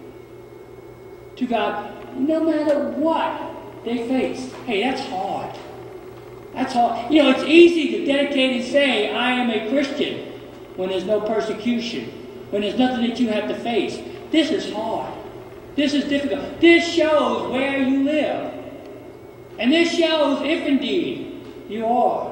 to God no matter what they faced. Hey, that's hard. That's hard. You know, it's easy to dedicate and say, I am a Christian, when there's no persecution, when there's nothing that you have to face. This is hard. This is difficult. This shows where you live. And this shows if indeed you are.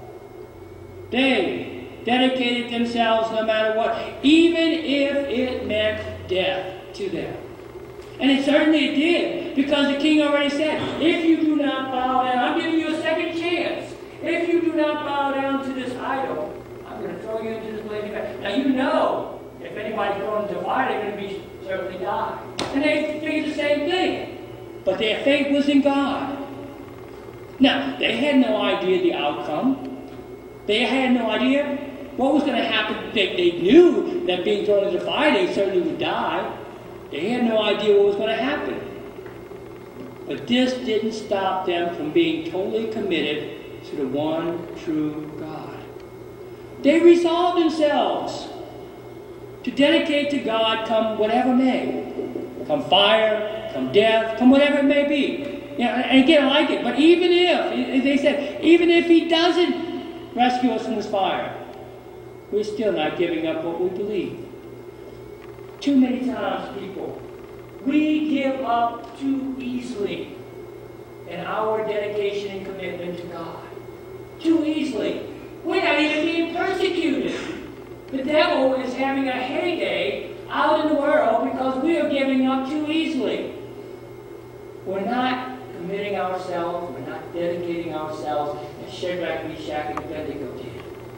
They dedicated themselves no matter what, even if it meant death to them. And it certainly did, because the king already said, if you do not bow down, I'm giving you a second chance. If you do not bow down to this idol, I'm going to throw you into this blazing fire. Now you know, if anybody thrown into fire, they're going to be certainly die. And they figured the same thing. But their faith was in God. Now, they had no idea the outcome. They had no idea what was going to happen. They knew that being thrown into fire, they certainly would die. They had no idea what was going to happen. But this didn't stop them from being totally committed to the one true God. They resolved themselves to dedicate to God come whatever may. Come fire, come death, come whatever it may be. Yeah, and again, I like it. But even if, they said, even if he doesn't rescue us from this fire, we're still not giving up what we believe. Too many times, people, we give up too easily in our dedication and commitment to God. Too easily. We're not even being persecuted. The devil is having a heyday out in the world because we are giving up too easily. We're not committing ourselves, we're not dedicating ourselves as Shadrach, Meshach, and Abednego did.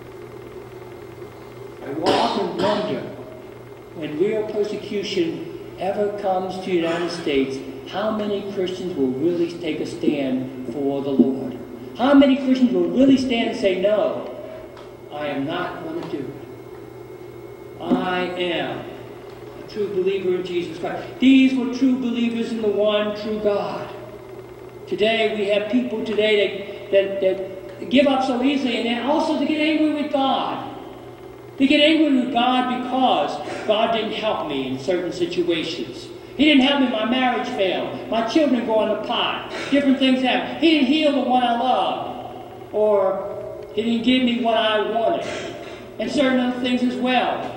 I will often wonder, when real persecution ever comes to the United States, how many Christians will really take a stand for the Lord? How many Christians will really stand and say, no, I am not going to do it. I am a true believer in Jesus Christ. These were true believers in the one true God. Today, we have people today that give up so easily, and then also to get angry with God. They get angry with God because God didn't help me in certain situations. He didn't help me, my marriage failed. My children go on the pot. Different things happen. He didn't heal the one I loved. Or he didn't give me what I wanted. And certain other things as well.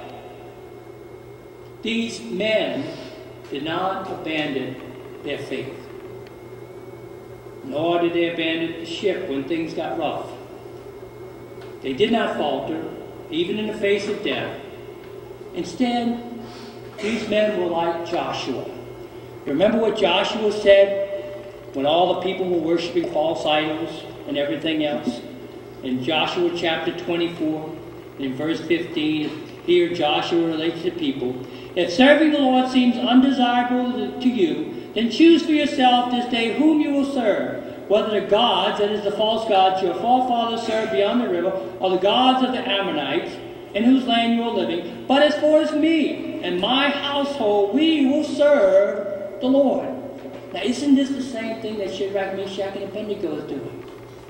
These men did not abandon their faith. Nor did they abandon the ship when things got rough. They did not falter, even in the face of death. Instead, these men were like Joshua. Remember what Joshua said when all the people were worshiping false idols and everything else? In Joshua chapter 24, in verse 15, here Joshua relates to people. If serving the Lord seems undesirable to you, then choose for yourself this day whom you will serve, whether the gods, that is the false gods your forefathers served beyond the river, are the gods of the Ammonites, in whose land you are living. But as for me and my household, we will serve the Lord. Now, isn't this the same thing that Shadrach, Meshach, and Abednego is doing?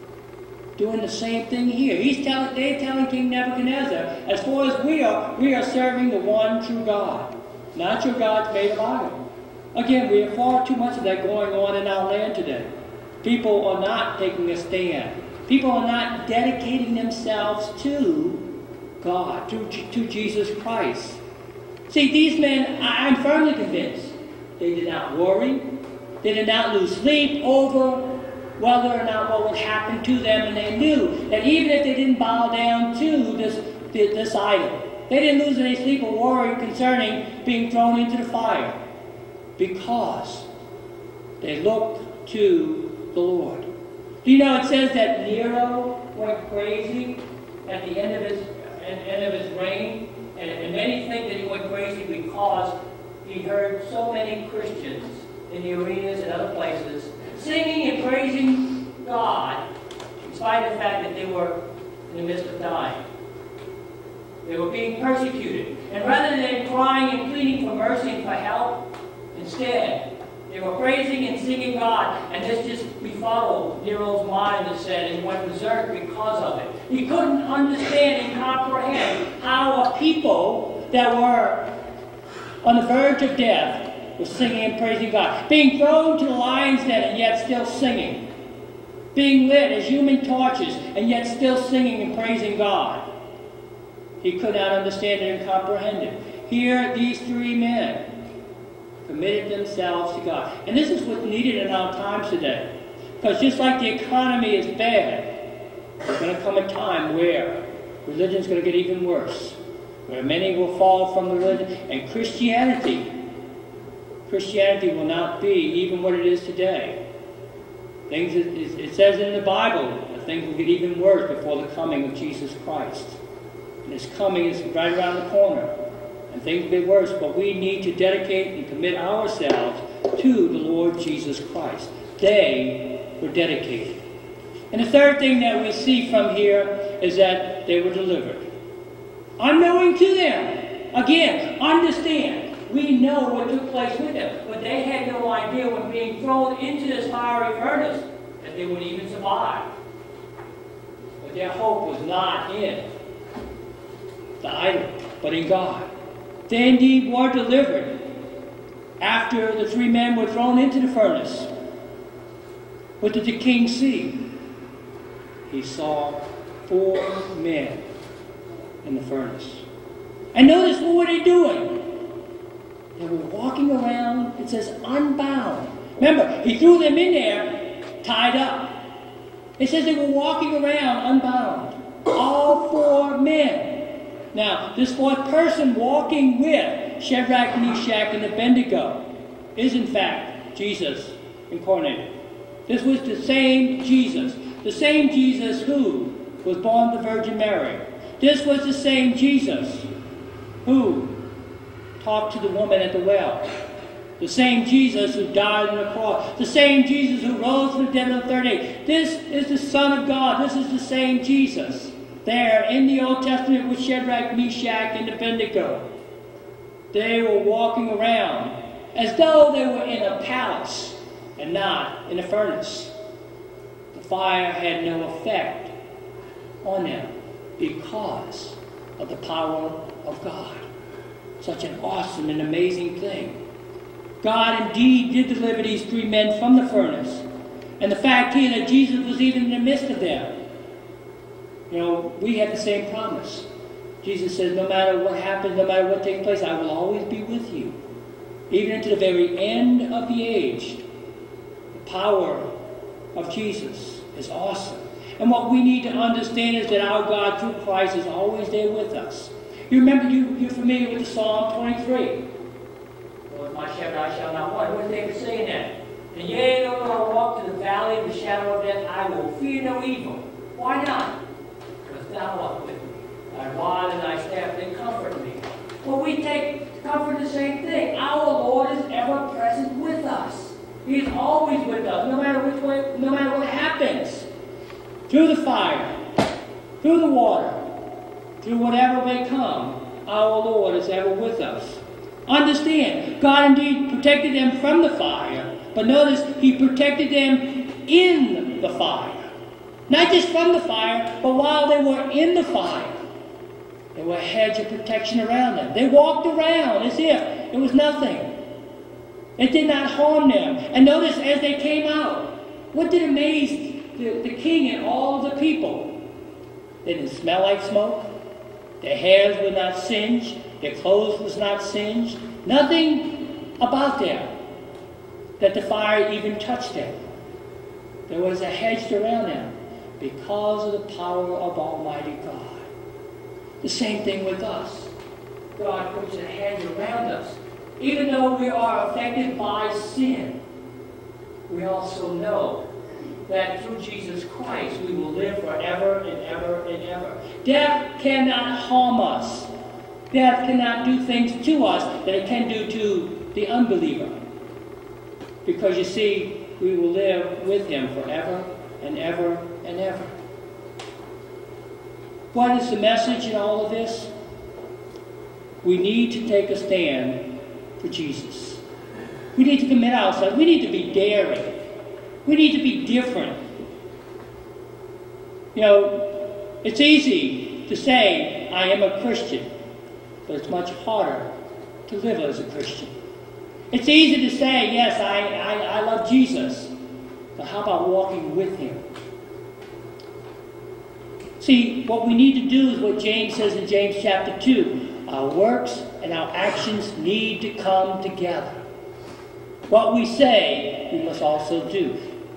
Doing the same thing here. They're telling King Nebuchadnezzar, as far as we are serving the one true God, not your gods made of iron. Again, we have far too much of that going on in our land today. People are not taking a stand. People are not dedicating themselves to God, to Jesus Christ. See, these men, I'm firmly convinced, they did not worry. They did not lose sleep over whether or not what would happen to them, and they knew that even if they didn't bow down to this idol, they didn't lose any sleep or worry concerning being thrown into the fire, because they looked to the Lord. Do you know it says that Nero went crazy at the end of his reign, and many think that he went crazy because he heard so many Christians in the arenas and other places singing and praising God, in spite of the fact that they were in the midst of dying. They were being persecuted. And rather than crying and pleading for mercy and for help, instead, they were praising and singing God. And this just befuddled Nero's mind, it said, and went berserk because of it. He couldn't understand and comprehend how a people that were on the verge of death was singing and praising God. Being thrown to the lion's den and yet still singing. Being lit as human torches and yet still singing and praising God. He could not understand it and comprehend it. Here, these three men committed themselves to God. And this is what's needed in our times today. Because just like the economy is bad, there's going to come a time where religion is going to get even worse. Where many will fall from the religion. And Christianity will not be even what it is today. It says in the Bible that things will get even worse before the coming of Jesus Christ. And His coming is right around the corner. And things will get worse, but we need to dedicate and commit ourselves to the Lord Jesus Christ. They were dedicated. And the third thing that we see from here is that they were delivered. Unknowing to them. Again, understand. We know what took place with them, but they had no idea when being thrown into this fiery furnace that they would even survive. But their hope was not in the idol, but in God. They indeed were delivered after the three men were thrown into the furnace. What did the king see? He saw 4 men in the furnace. And notice, what were they doing? They were walking around, it says, unbound. Remember, he threw them in there, tied up. It says they were walking around unbound. All 4 men. Now, this 4th person walking with Shadrach, Meshach, and Abednego is, in fact, Jesus incarnated. This was the same Jesus. The same Jesus who was born of the Virgin Mary. This was the same Jesus who talked to the woman at the well. The same Jesus who died on the cross. The same Jesus who rose from the dead on the 3rd day. This is the Son of God. This is the same Jesus. There in the Old Testament with Shadrach, Meshach, and Abednego. They were walking around as though they were in a palace and not in a furnace. The fire had no effect on them because of the power of God. Such an awesome and amazing thing. God indeed did deliver these 3 men from the furnace. And the fact here that Jesus was even in the midst of them. You know, we have the same promise. Jesus says, no matter what happens, no matter what takes place, I will always be with you. Even into the very end of the age. The power of Jesus is awesome. And what we need to understand is that our God through Christ is always there with us. You remember, you're familiar with the Psalm 23. Lord, my shepherd, I shall not want. What is David saying that? And yea, though I walk through the valley of the shadow of death, I will fear no evil. Why not? Because thou art with me. Thy rod and thy staff, they comfort me. Well, we take comfort the same thing. Our Lord is ever present with us. He is always with us, no matter which way, no matter what happens. through the fire, through the water, through whatever may come, our Lord is ever with us. Understand, God indeed protected them from the fire, but notice He protected them in the fire. Not just from the fire, but while they were in the fire. There were a hedge of protection around them. They walked around as if it was nothing. It did not harm them. And notice as they came out, what did amaze the king and all of the people? They didn't smell like smoke. Their hairs were not singed. Their clothes was not singed. Nothing about them that the fire even touched them. There was a hedge around them because of the power of Almighty God. The same thing with us. God puts a hedge around us. Even though we are affected by sin, we also know that through Jesus Christ we will live forever and ever and ever. Death cannot harm us. Death cannot do things to us that it can do to the unbeliever. Because you see, we will live with Him forever and ever and ever. What is the message in all of this? We need to take a stand for Jesus. We need to commit ourselves. We need to be daring. We need to be different. You know, it's easy to say, I am a Christian, but it's much harder to live as a Christian. It's easy to say, yes, I love Jesus, but how about walking with Him? See, what we need to do is what James says in James chapter 2. Our works and our actions need to come together. What we say, we must also do.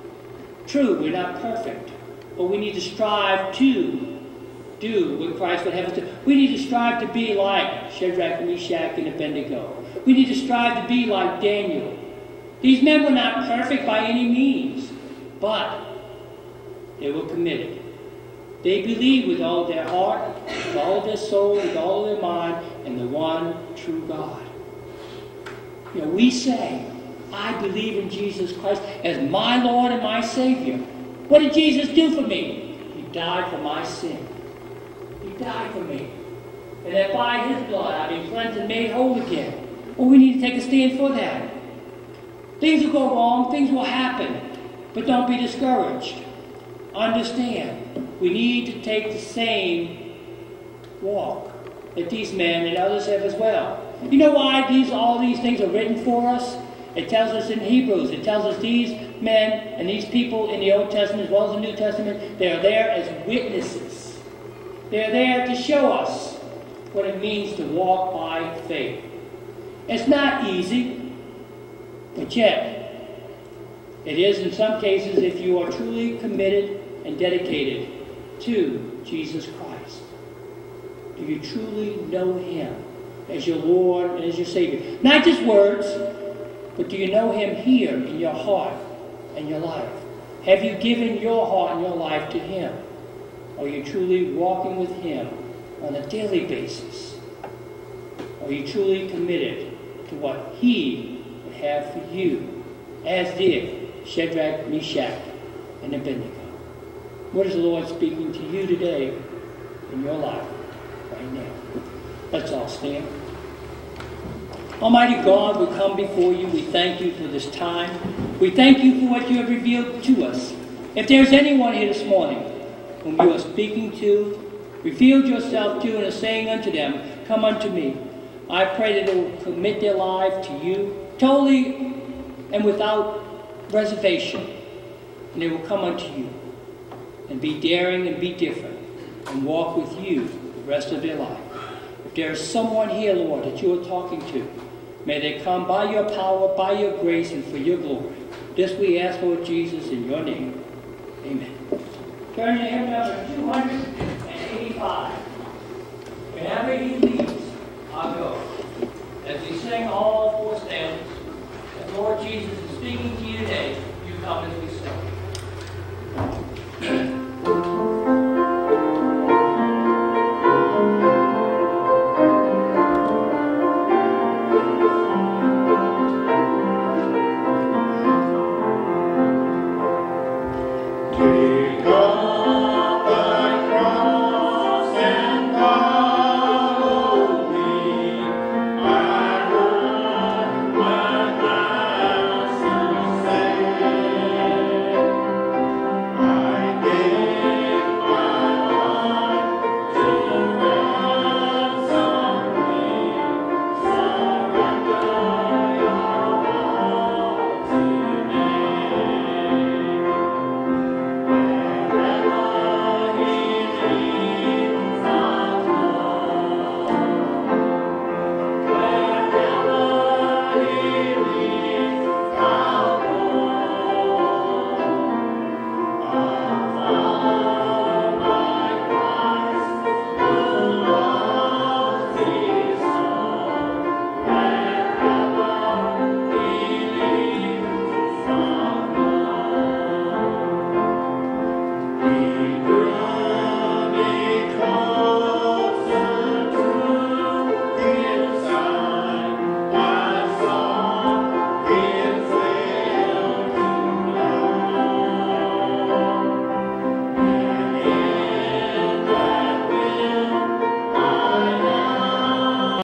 True, we're not perfect, but we need to strive to do what Christ would have us do. We need to strive to be like Shadrach, Meshach, and Abednego. We need to strive to be like Daniel. These men were not perfect by any means, but they were committed. They believed with all their heart, with all of their soul, with all of their mind, in the one true God. You know, we say, I believe in Jesus Christ as my Lord and my Savior. What did Jesus do for me? He died for my sin. He died for me. And that by His blood I've been cleansed and made whole again. Well, we need to take a stand for that. Things will go wrong, things will happen, but don't be discouraged. Understand, we need to take the same walk that these men and others have as well. You know why all these things are written for us? It tells us in Hebrews, it tells us these men and these people in the Old Testament as well as the New Testament, they are there as witnesses. They are there to show us what it means to walk by faith. It's not easy, but yet it is in some cases if you are truly committed and dedicated to Jesus Christ. Do you truly know Him as your Lord and as your Savior? Not just words, but do you know Him here in your heart and your life? Have you given your heart and your life to Him? Are you truly walking with Him on a daily basis? Are you truly committed to what He would have for you, as did Shadrach, Meshach, and Abednego? What is the Lord speaking to you today in your life right now? Let's all stand. Almighty God, we come before you. We thank you for this time. We thank you for what you have revealed to us. If there's anyone here this morning whom you are speaking to, revealed yourself to, and are saying unto them, come unto me, I pray that they will commit their life to you totally and without reservation. And they will come unto you and be daring and be different and walk with you the rest of their life. If there is someone here, Lord, that you are talking to, may they come by your power, by your grace, and for your glory. This we ask, Lord Jesus, in your name. Amen. Turn to hymn number 285. Whenever you